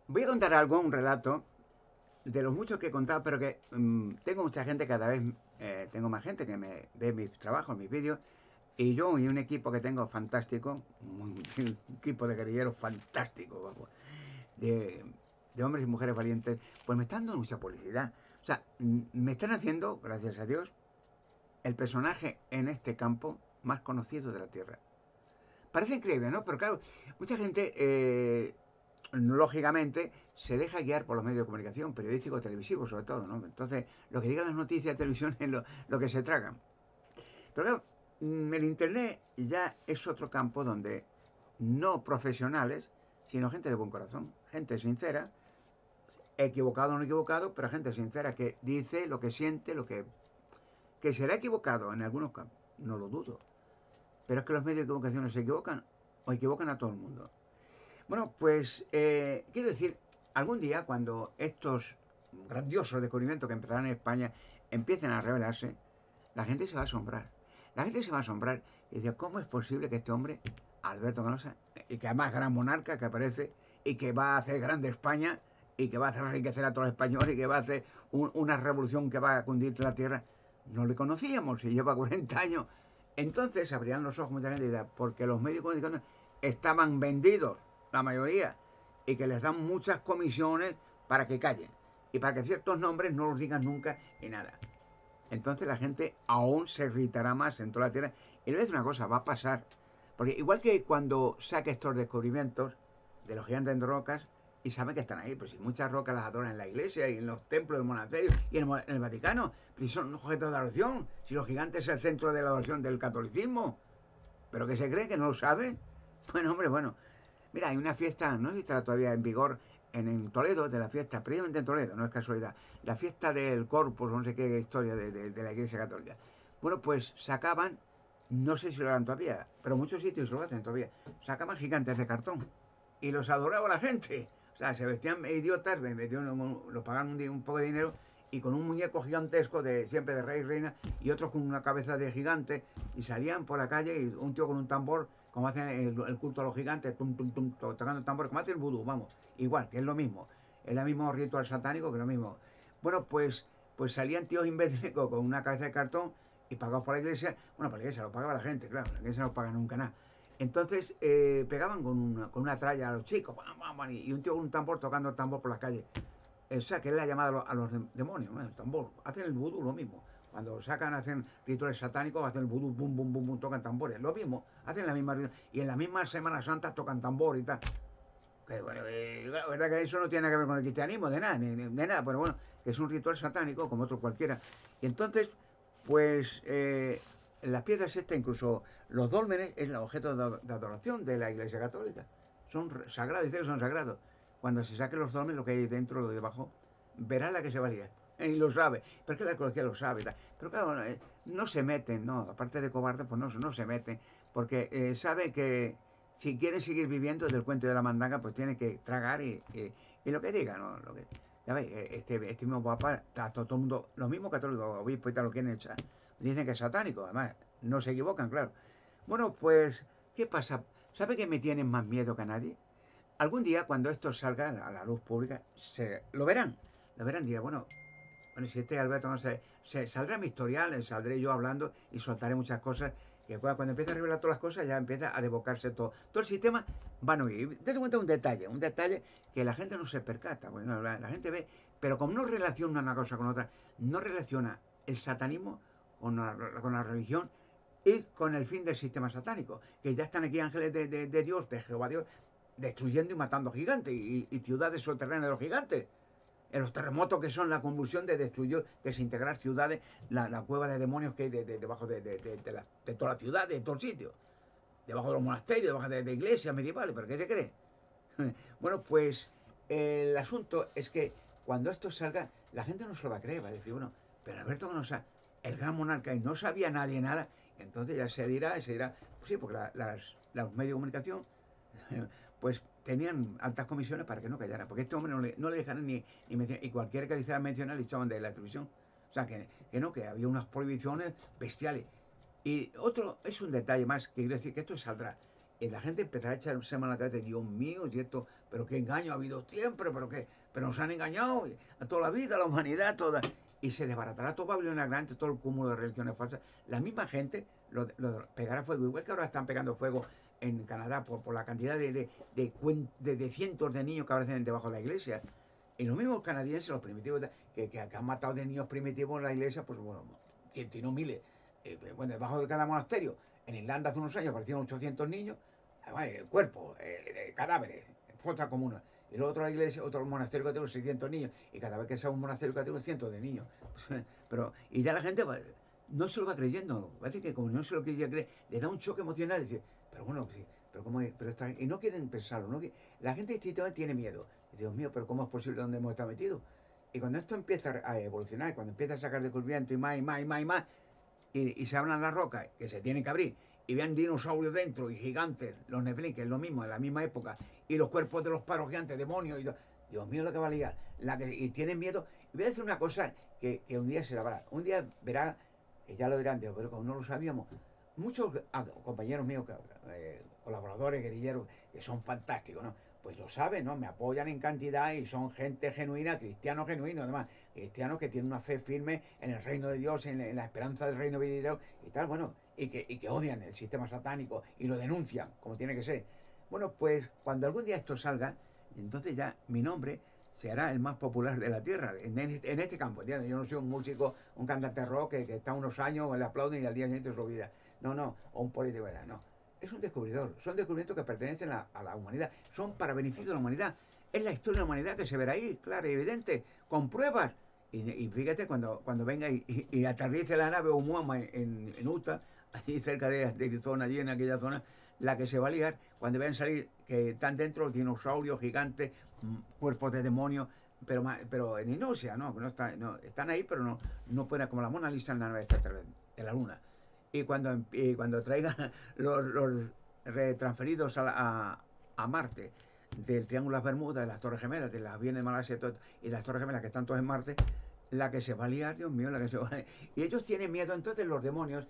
Voy a contar algo, un relato, de los muchos que he contado, pero que tengo mucha gente, cada vez tengo más gente que me ve mis trabajos, mis vídeos, y yo y un equipo que tengo fantástico, un equipo de guerrilleros fantástico, vamos, de, de hombres y mujeres valientes, pues me están dando mucha publicidad. O sea, me están haciendo, gracias a Dios, el personaje en este campo más conocido de la Tierra. Parece increíble, ¿no? Pero claro, mucha gente, lógicamente, se deja guiar por los medios de comunicación, periodísticos, televisivos sobre todo, ¿no? Entonces, lo que digan las noticias de televisión es lo que se tragan. Pero claro, el Internet ya es otro campo donde no profesionales, sino gente de buen corazón, gente sincera, equivocado o no equivocado, pero gente sincera que dice lo que siente, que será equivocado en algunos campos, no lo dudo. Pero es que los medios de comunicación se equivocan o equivocan a todo el mundo. Bueno, pues quiero decir, algún día cuando estos grandiosos descubrimientos que empezarán en España empiecen a revelarse, la gente se va a asombrar. La gente se va a asombrar y dice, ¿cómo es posible que este hombre, Alberto Canosa, y que además gran monarca que aparece y que va a hacer grande España y que va a hacer enriquecer a todos los españoles y que va a hacer una revolución que va a cundir la tierra, no le conocíamos y lleva 40 años? Entonces abrían los ojos mucha gente y decía, porque los medios de comunicación estaban vendidos, la mayoría, y que les dan muchas comisiones para que callen y para que ciertos nombres no los digan nunca y nada. Entonces la gente aún se irritará más en toda la tierra. Y le voy a decir una cosa, va a pasar. Porque igual que cuando saca estos descubrimientos de los gigantes de rocas, y saben que están ahí, pues si muchas rocas las adoran en la iglesia y en los templos del monasterio y en el Vaticano, pues si son objetos de adoración, si los gigantes es el centro de la adoración del catolicismo, pero que se cree que no lo saben. Bueno, hombre, bueno. Mira, hay una fiesta, no sé si estará todavía en vigor, en Toledo, de la fiesta, precisamente en Toledo, no es casualidad, la fiesta del Corpus, no sé qué historia de la Iglesia Católica. Bueno, pues sacaban, no sé si lo harán todavía, pero muchos sitios lo hacen todavía, sacaban gigantes de cartón y los adoraba la gente. O sea, se vestían idiotas, los pagaban un poco de dinero y con un muñeco gigantesco de siempre de rey y reina y otros con una cabeza de gigante y salían por la calle y un tío con un tambor como hacen el culto a los gigantes, tum, tum, tum, tocando el tambor, como hace el vudú, vamos, igual, que es lo mismo, es el mismo ritual satánico que lo mismo. Bueno, pues salían tíos imbéciles con una cabeza de cartón y pagados por la iglesia, bueno, por la iglesia lo pagaba la gente, claro, la iglesia no paga nunca nada. Entonces pegaban con una tralla a los chicos, bam, bam, bam, y un tío con un tambor tocando el tambor por las calles. O sea, que es la llamada a los demonios, ¿no? El tambor. Hacen el vudú lo mismo. Cuando sacan, hacen rituales satánicos, hacen el vudú, bum, bum, bum, bum, tocan tambores. Lo mismo, hacen la misma. Y en la misma Semana Santa tocan tambor y tal. Que bueno, la verdad que eso no tiene nada que ver con el cristianismo, de nada, de nada, pero bueno, que es un ritual satánico como otro cualquiera. Y entonces, pues, las piedras estas, incluso los dólmenes, es el objeto de adoración de la Iglesia Católica. Son sagrados, dicen que son sagrados. Cuando se saquen los dólmenes, lo que hay dentro, lo de abajo, verá la que se valía. Y lo sabe, pero es que la ecología lo sabe y tal. Pero claro, no se meten, no, aparte de cobarde, pues no se meten, porque sabe que si quieren seguir viviendo del cuento de la mandanga, pues tienen que tragar y lo que digan, ¿no? Lo que, ya veis, este mismo papa, está todo el mundo, los mismos católicos, obispos y tal, lo quieren echar. Dicen que es satánico, además, no se equivocan, claro. Bueno, pues, ¿qué pasa? ¿Sabe que me tienen más miedo que a nadie? Algún día, cuando esto salga a la luz pública, lo verán. Lo verán, dirán, bueno, si este Alberto no sé, saldrá mi historial, saldré yo hablando y soltaré muchas cosas que cuando empiece a revelar todas las cosas ya empieza a desbocarse todo. Todo el sistema va a oír. Desde cuenta un detalle que la gente no se percata. Bueno, la gente ve, pero como no relaciona una cosa con otra, no relaciona el satanismo con la religión y con el fin del sistema satánico. Que ya están aquí ángeles de Dios, de Jehová Dios, destruyendo y matando gigantes y ciudades subterráneas de los gigantes en los terremotos que son la convulsión de destruir, desintegrar ciudades, la cueva de demonios que hay debajo de toda la ciudad, de todo el sitio, debajo de los monasterios, debajo de iglesias medievales, ¿pero qué se cree? Bueno, pues el asunto es que cuando esto salga, la gente no se lo va a creer, va a decir, bueno, pero Alberto no sabe, el gran monarca y no sabía nadie nada, entonces ya se dirá, pues sí, porque los medios de comunicación pues tenían altas comisiones para que no callara, porque este hombre no le dejaran ni mencionar, y cualquiera que dijera mencionar le echaban de la televisión. O sea, que no, que había unas prohibiciones bestiales. Y otro, es un detalle más, que quiero decir que esto saldrá. Y la gente empezará a echarse mano a la cabeza, Dios mío, y esto, pero qué engaño ha habido siempre, pero nos han engañado a toda la vida, a la humanidad, toda. Y se desbaratará todo Babilonia Grande, todo el cúmulo de religiones falsas. La misma gente lo pegará fuego, igual que ahora están pegando fuego en Canadá por la cantidad de cientos de niños que aparecen debajo de la iglesia. Y los mismos canadienses, los primitivos, que han matado de niños primitivos en la iglesia, pues bueno, cientos y no miles. Bueno, debajo de cada monasterio. En Irlanda hace unos años aparecieron 800 niños, cuerpos, cadáveres, fosa comuna. Y luego otra iglesia, otro monasterio que tiene 600 niños. Y cada vez que sea un monasterio que tiene cientos de niños. Pero, y ya la gente no se lo va creyendo. Parece que como no se lo quiere creer, le da un choque emocional. Dice, pero bueno, sí, pero cómo es, pero está, y no quieren pensarlo. La gente instintivamente tiene miedo. Y Dios mío, pero ¿cómo es posible donde hemos estado metidos? Y cuando esto empieza a evolucionar, cuando empieza a sacar descubrimiento y más, y más, y más, y más, y se abran las rocas, que se tienen que abrir, y vean dinosaurios dentro y gigantes, los Nephilim, que es lo mismo, en la misma época, y los cuerpos de los paros gigantes, demonios, Dios mío, lo que va a liar. Y tienen miedo. Y voy a decir una cosa que un día se la verá. Un día verá, que ya lo dirán, pero como no lo sabíamos, muchos compañeros míos, colaboradores, guerrilleros, que son fantásticos, ¿no? Pues lo saben, ¿no? Me apoyan en cantidad y son gente genuina, cristianos genuinos, además, cristianos que tienen una fe firme en el reino de Dios, en la esperanza del reino venidero y tal, bueno, y que odian el sistema satánico y lo denuncian, como tiene que ser. Bueno, pues cuando algún día esto salga, entonces ya mi nombre se hará el más popular de la tierra, en este campo, ¿entiendes? Yo no soy un músico, un cantante rock que está unos años, le aplauden y al día siguiente se olvida. No, no, o un político, no. Es un descubridor, son descubrimientos que pertenecen a la humanidad, son para beneficio de la humanidad. Es la historia de la humanidad que se verá ahí, clara y evidente, con pruebas. Y fíjate, cuando venga y aterrice la nave Oumuamua en Utah, allí cerca de Arizona, allí en aquella zona, la que se va a liar, cuando vean salir que están dentro dinosaurios gigantes, cuerpos de demonios, pero en Inosia, ¿no? Están ahí, pero no pueden, como la Mona Lisa en la nave de la Luna. Y cuando traigan los retransferidos a Marte, del Triángulo de las Bermudas, de las Torres Gemelas, de las aviones de Malasia y las Torres Gemelas que están todas en Marte, la que se va a liar, Dios mío, la que se va a liar. Y ellos tienen miedo, entonces los demonios,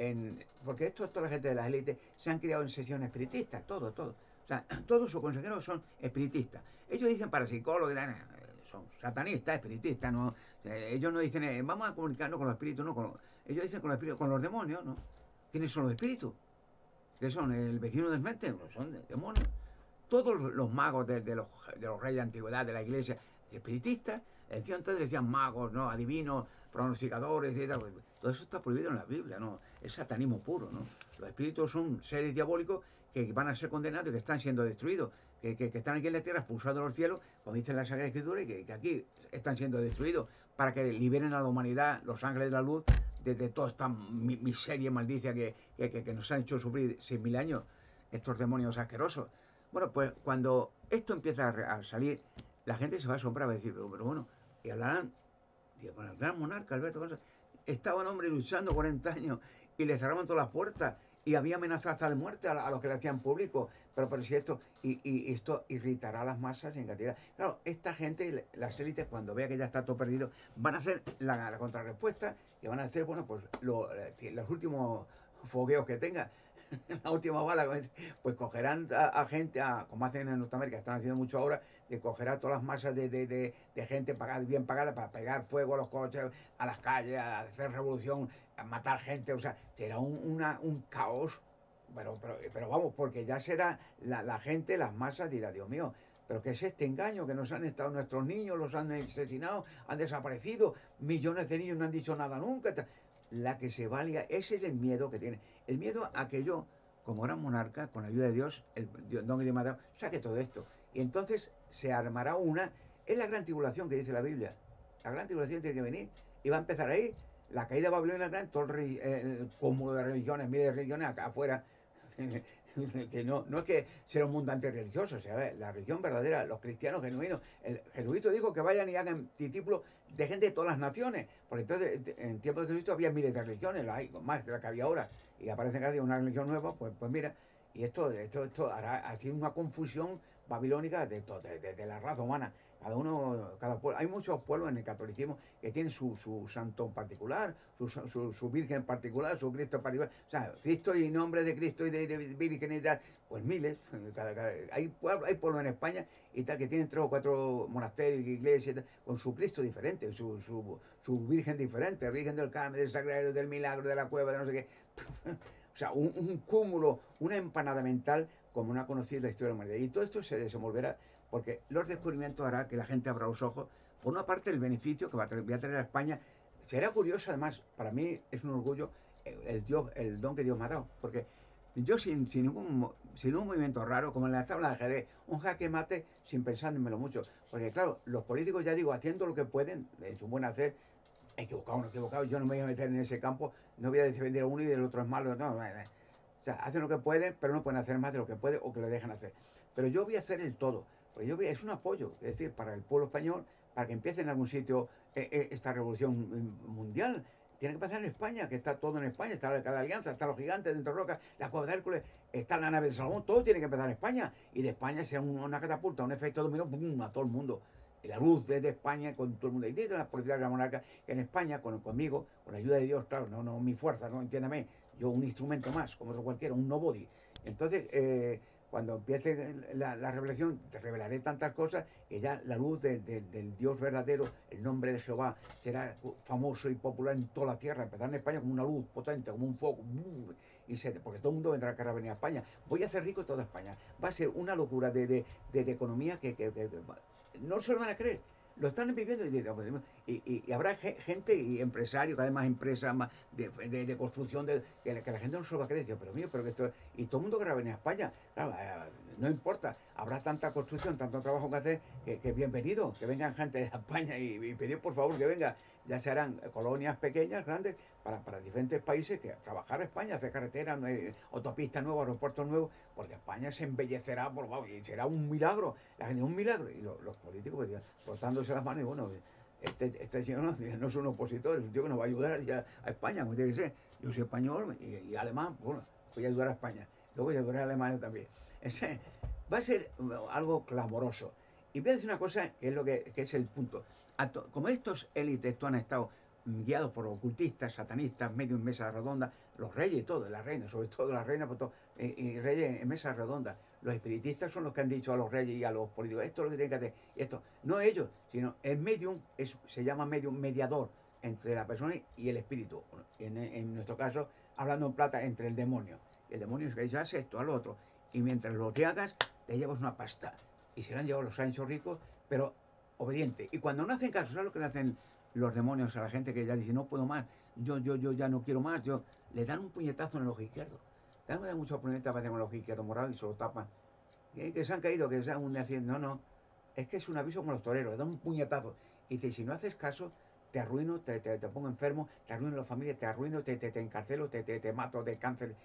porque toda la gente de las élites se han criado en sesiones espiritistas, todo. O sea, todos sus consejeros son espiritistas. Ellos dicen parapsicólogos, son satanistas, espiritistas, ¿no? Ellos no dicen, vamos a comunicarnos con los espíritus, no, ellos dicen con los espíritus, con los demonios, ¿no? ¿Quiénes son los espíritus? ¿Qué son? ¿El vecino del mente? No, son demonios. Todos los magos de los reyes de antigüedad, de la iglesia, espiritistas, entonces decían magos, ¿no? Adivinos, pronosticadores y tal. Todo eso está prohibido en la Biblia, ¿no? Es satanismo puro, ¿no? Los espíritus son seres diabólicos que van a ser condenados y que están siendo destruidos, que están aquí en la tierra expulsados de los cielos, como dice la Sagrada Escritura, y que aquí están siendo destruidos para que liberen a la humanidad, los ángeles de la luz, de toda esta miseria y maldicia que nos han hecho sufrir 6.000 años estos demonios asquerosos. Bueno, pues cuando esto empieza a salir, la gente se va a asombrar, va a decir, pero bueno, y hablarán, bueno, el gran monarca Alberto, estaba un hombre luchando 40 años y le cerraban todas las puertas y había amenazas hasta de muerte a los que le hacían público, pero si esto irritará a las masas en cantidad. Claro, esta gente, las élites, cuando vea que ya está todo perdido, van a hacer la contrarrespuesta y van a hacer, bueno, pues los últimos fogueos que tenga, la última bala, pues cogerán a gente, como hacen en Norteamérica, están haciendo mucho ahora, que cogerá todas las masas de gente bien pagada para pegar fuego a los coches, a las calles, a hacer revolución, a matar gente, o sea, será un caos, pero vamos, porque ya será la gente, las masas dirá, Dios mío, pero ¿qué es este engaño? Que nos han estado nuestros niños, los han asesinado, han desaparecido, millones de niños no han dicho nada nunca. La que se valía, ese es el miedo que tiene. El miedo a que yo, como gran monarca, con la ayuda de Dios, el don que Dios me ha dado, saque todo esto. Y entonces se armará es la gran tribulación que dice la Biblia. La gran tribulación tiene que venir y va a empezar ahí. La caída de Babilonia Gran, todo el cúmulo de religiones, miles de religiones acá afuera. Que no es que sea un mundo antirreligioso, o sea, la religión verdadera, los cristianos genuinos. Jesucristo dijo que vayan y hagan discípulos de gente de todas las naciones, porque entonces en tiempos de Jesucristo había miles de religiones, hay más de las que había ahora, y aparece cada día una religión nueva, pues mira, y esto hará así una confusión babilónica de la raza humana. Cada uno, cada pueblo, hay muchos pueblos en el catolicismo que tienen su santo en particular, su virgen en particular, su Cristo en particular. O sea, Cristo y nombre de Cristo y de virginidad, pues miles. Hay pueblos en España y tal que tienen 3 o 4 monasterios, iglesias, con su Cristo diferente, su virgen diferente, Virgen del Carmen, del Sagrario, del Milagro, de la Cueva, de no sé qué. O sea, un cúmulo, una empanada mental como no ha conocido la historia de la humanidad. Y todo esto se desenvolverá porque los descubrimientos hará que la gente abra los ojos. Por una parte, el beneficio que va a tener a España será curioso, además, para mí es un orgullo el don que Dios me ha dado. Porque yo sin ningún movimiento raro, como en la tabla de ajedrez, un jaque mate sin pensármelo mucho. Porque claro, los políticos, ya digo, haciendo lo que pueden, en su buen hacer, equivocado o no equivocado, yo no me voy a meter en ese campo, no voy a defender a uno y el otro es malo, no. O sea, hacen lo que pueden, pero no pueden hacer más de lo que pueden o que le dejan hacer. Pero yo voy a hacer el todo, porque es un apoyo, es decir, para el pueblo español, para que empiece en algún sitio esta revolución mundial. Tiene que pasar en España, que está todo en España, está la Alianza, están los gigantes dentro de Roca, la Cueva de Hércules, está la nave de Salomón, todo tiene que empezar en España. Y de España sea una catapulta, un efecto dominó, ¡pum!, a todo el mundo. Y la luz desde España con todo el mundo. Y desde la política de la monarca, en España, conmigo, con la ayuda de Dios, claro, no mi fuerza, no entiéndame, yo un instrumento más, como otro cualquiera, un nobody. Entonces, cuando empiece la revelación, te revelaré tantas cosas que ya la luz del Dios verdadero, el nombre de Jehová, será famoso y popular en toda la tierra. Empezar en España como una luz potente, como un foco, porque todo el mundo vendrá a querer venir a España. Voy a hacer rico toda España. Va a ser una locura de economía que no se lo van a creer. Lo están viviendo y habrá gente y empresarios, cada vez más empresas más de construcción, que la gente no se lo va a creer. Pero mío, pero que esto. Y todo el mundo querrá venir a España. Claro, no importa, habrá tanta construcción, tanto trabajo que hacer, que bienvenido, que vengan gente de España y pedir por favor que venga. Ya se harán colonias pequeñas, grandes, para diferentes países que trabajar a España, hacer carreteras, autopistas nuevas, aeropuertos nuevos, porque España se embellecerá y será un milagro. La gente, un milagro. Y los políticos pues, frotándose las manos y bueno, este señor no es un opositor, es un tío que nos va a ayudar a España, como tiene que ser. Yo soy español y alemán, bueno, voy a ayudar a España. Luego voy a ayudar a Alemania también. Va a ser algo clamoroso. Y voy a decir una cosa que es, que es el punto. Como estos élites tú han estado guiados por ocultistas, satanistas, medio en mesa redonda, los reyes y todo, las reinas, sobre todo las reinas, y reyes en mesa redonda. Los espiritistas son los que han dicho a los reyes y a los políticos, esto es lo que tienen que hacer, y esto. No ellos, sino el medium, se llama medium mediador entre la persona y el espíritu. En nuestro caso, hablando en plata, entre el demonio. El demonio es que dice, haz esto, haz lo otro. Y mientras lo te hagas, te llevas una pasta. Y se le han llevado los anchos ricos, pero obediente. Y cuando no hacen caso, ¿sabes lo que le hacen los demonios a la gente que ya dice, no puedo más, yo ya no quiero más? Le dan un puñetazo en el ojo izquierdo. Dan muchos puñetazos con el ojo izquierdo morado y se lo tapan. Y que se han caído, que se han haciendo. No. Es que es un aviso como los toreros, le dan un puñetazo. Y dice, si no haces caso, te arruino, te pongo enfermo, te arruino la familia, te arruino, te encarcelo, te mato de cáncer.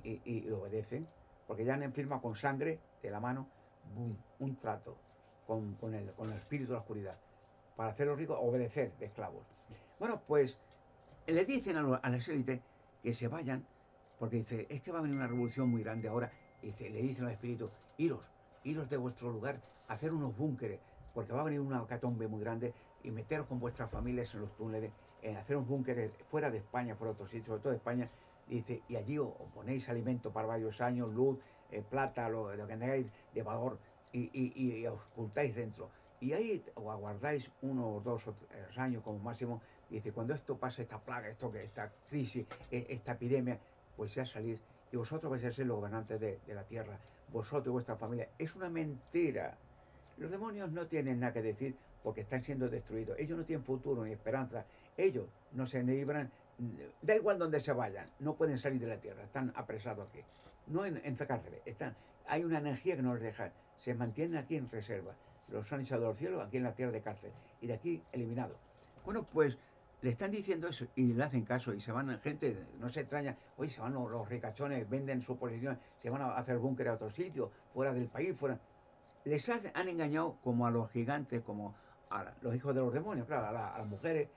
Y obedecen, porque ya han firmado con sangre de la mano, boom, un trato con el espíritu de la oscuridad, para hacerlos ricos, obedecer de esclavos. Bueno, pues le dicen a las élites que se vayan, porque dice, es que va a venir una revolución muy grande ahora. Y dice, le dicen a los espíritus, iros de vuestro lugar, hacer unos búnkeres, porque va a venir una hecatombe muy grande, y meteros con vuestras familias en los túneles, en hacer unos búnkeres fuera de España, fuera de otros sitios, sobre todo de España. Y dice, y allí os ponéis alimento para varios años, luz, plata, lo que tengáis de valor, y os ocultáis dentro. Y ahí os aguardáis 1 o 2 años como máximo. Y dice, cuando esto pase, esta plaga, esta crisis, esta epidemia, pues ya salís y vosotros vais a ser los gobernantes de la tierra, vosotros y vuestra familia. Es una mentira. Los demonios no tienen nada que decir porque están siendo destruidos. Ellos no tienen futuro ni esperanza. Ellos no se libran. Da igual donde se vayan, no pueden salir de la tierra, están apresados aquí. No en cárceles, hay una energía que no los deja. Se mantienen aquí en reserva. Los han echado a los cielos, aquí en la tierra de cárcel. Y de aquí eliminados. Bueno, pues le están diciendo eso y le hacen caso y se van, gente, no se extraña, oye, se van los ricachones, venden su posición, se van a hacer búnker a otro sitio, fuera del país, fuera. Han engañado como a los gigantes, como a los hijos de los demonios, claro, a las mujeres,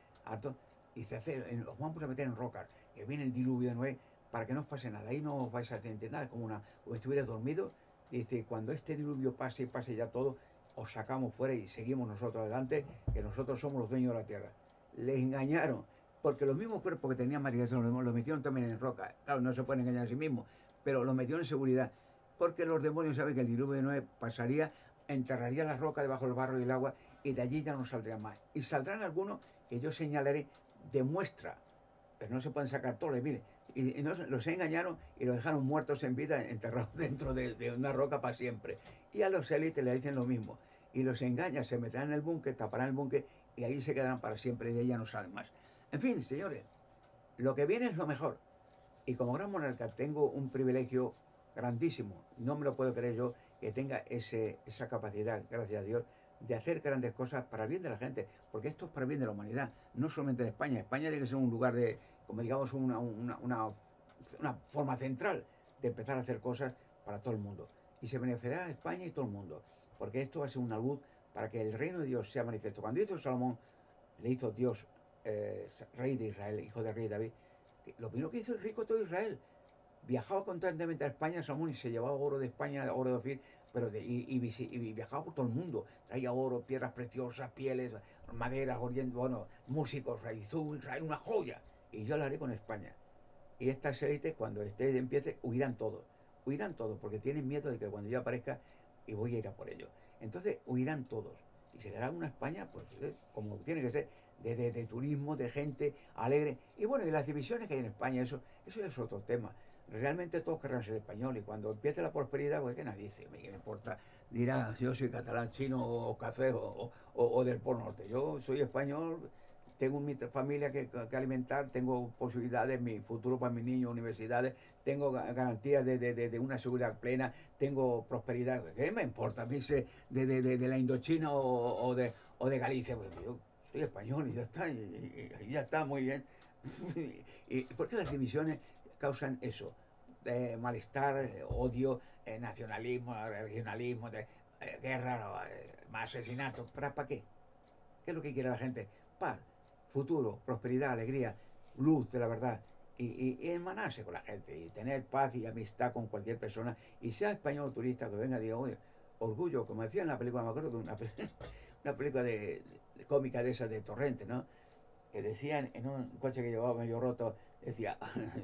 y los vamos a meter en rocas, que viene el diluvio de Noé, para que no os pase nada, ahí no os vais a sentir nada, como si estuvierais dormido, Dice, cuando este diluvio pase y pase ya todo, os sacamos fuera y seguimos nosotros adelante, que nosotros somos los dueños de la tierra. Les engañaron, porque los mismos cuerpos que tenían María los metieron también en roca. Claro, no se pueden engañar a sí mismos, pero los metieron en seguridad, porque los demonios saben que el diluvio de Noé pasaría, enterraría la roca debajo del barro y el agua, y de allí ya no saldrían más. Y saldrán algunos que yo señalaré de muestra, pero no se pueden sacar todos, mire. Y los engañaron y los dejaron muertos en vida, enterrados dentro de una roca para siempre. Y a los élites le dicen lo mismo. Y los engañan, se meterán en el búnker, taparán el búnker y ahí se quedarán para siempre y de ahí ya no salen más. En fin, señores, lo que viene es lo mejor. Y como gran monarca tengo un privilegio grandísimo, no me lo puedo creer yo, que tenga esa capacidad, gracias a Dios, de hacer grandes cosas para el bien de la gente, porque esto es para el bien de la humanidad, no solamente de España. España tiene que ser un lugar de, como digamos, una forma central de empezar a hacer cosas para todo el mundo. Y se beneficiará a España y todo el mundo, porque esto va a ser una luz para que el reino de Dios sea manifiesto. Cuando hizo Salomón, le hizo Dios rey de Israel, hijo del rey David, lo primero que hizo el rico todo Israel, viajaba constantemente a España, Salomón, y se llevaba oro de España, oro de Ofir, pero y viajaba por todo el mundo, traía oro, piedras preciosas, pieles, maderas, bueno, músicos, hizo Israel una joya, y yo lo haré con España. Y estas élites, cuando empiece, huirán todos, porque tienen miedo de que cuando yo aparezca, y voy a ir a por ellos. Entonces huirán todos, y se dará una España, pues, como tiene que ser, de turismo, de gente alegre. Y bueno, y las divisiones que hay en España, eso es otro tema. Realmente todos querrán ser español, y cuando empiece la prosperidad, pues que nadie dice, ¿qué me importa? Dirá, yo soy catalán, chino o café o del Polo Norte. Yo soy español, tengo mi familia que alimentar, tengo posibilidades, mi futuro para mis niños, universidades, tengo garantías de una seguridad plena, tengo prosperidad. ¿Qué me importa a mí de la Indochina o de Galicia? Pues yo soy español y ya está, y ya está, muy bien. ¿Y por qué las divisiones causan eso? Malestar, odio, nacionalismo, regionalismo, guerra, más asesinatos. ¿Para qué? ¿Qué es lo que quiere la gente? Paz, futuro, prosperidad, alegría, luz de la verdad. Y hermanarse con la gente y tener paz y amistad con cualquier persona. Y sea español o turista que venga y diga, oye, orgullo, como decía en la película, me acuerdo de una película de cómica de esas de Torrente, ¿no? Que decían en un coche que llevaba medio roto, decía,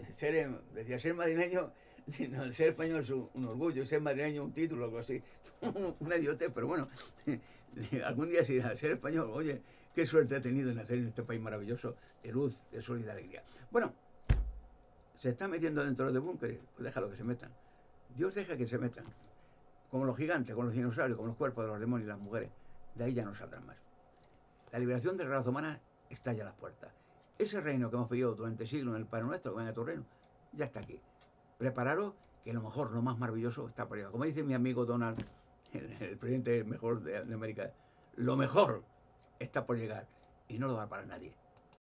ser madrileño, no, ser español es un orgullo, ser madrileño un título, algo así. Una idiotez, pero bueno, algún día se irá, ser español, oye, qué suerte ha tenido en nacer en este país maravilloso de luz, de sol y de alegría. Bueno, se está metiendo dentro de búnkeres, pues déjalo que se metan. Dios deja que se metan, como los gigantes, como los dinosaurios, como los cuerpos de los demonios y las mujeres. De ahí ya no saldrán más. La liberación de la raza humana está ya a las puertas. Ese reino que hemos pedido durante siglos en el Padre Nuestro, que venga a tu reino, ya está aquí. Prepararos, que lo mejor, lo más maravilloso está por allá. Como dice mi amigo Donald, el presidente mejor de América, lo mejor está por llegar y no lo va a parar nadie.